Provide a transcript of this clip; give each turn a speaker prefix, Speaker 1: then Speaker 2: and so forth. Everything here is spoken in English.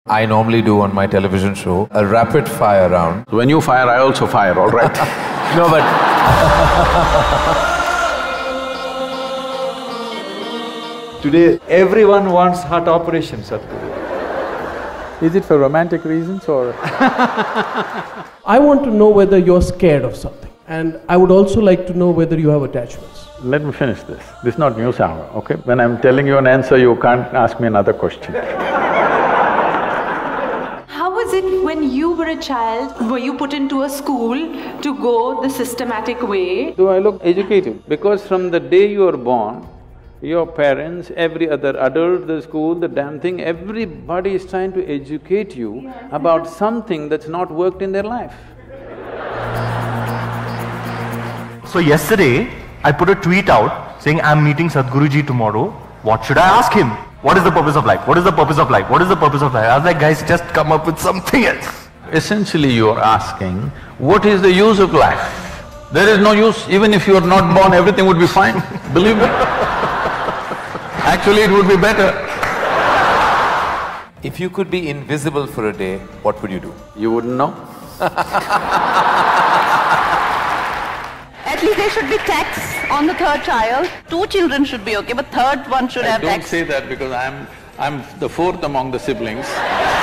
Speaker 1: I normally do on my television show a rapid fire round.
Speaker 2: When you fire, I also fire, all right?
Speaker 1: No, but
Speaker 3: today, everyone wants heart operation, Sadhguru.
Speaker 2: Is it for romantic reasons or…
Speaker 4: I want to know whether you're scared of something, and I would also like to know whether you have attachments.
Speaker 2: Let me finish this. This is not news hour, okay? When I'm telling you an answer, you can't ask me another question.
Speaker 5: How was it when you were a child? Were you put into a school to go the systematic way?
Speaker 2: Do I look educated? Because from the day you are born, your parents, every other adult, the school, the damn thing, everybody is trying to educate you about something that's not worked in their life.
Speaker 6: So yesterday, I put a tweet out saying, I'm meeting Sadhguruji tomorrow, what should I ask him? What is the purpose of life? What is the purpose of life? What is the purpose of life? I was like, guys, just come up with something else.
Speaker 2: Essentially, you are asking, what is the use of life? There is no use, even if you are not born, everything would be fine, believe me. Actually, it would be better.
Speaker 1: if you could be invisible for a day, what would you do?
Speaker 2: You wouldn't know.
Speaker 7: At least there should be tax on the third child. 2 children should be okay, but third one should have tax.
Speaker 2: Don't say that because I'm the fourth among the siblings.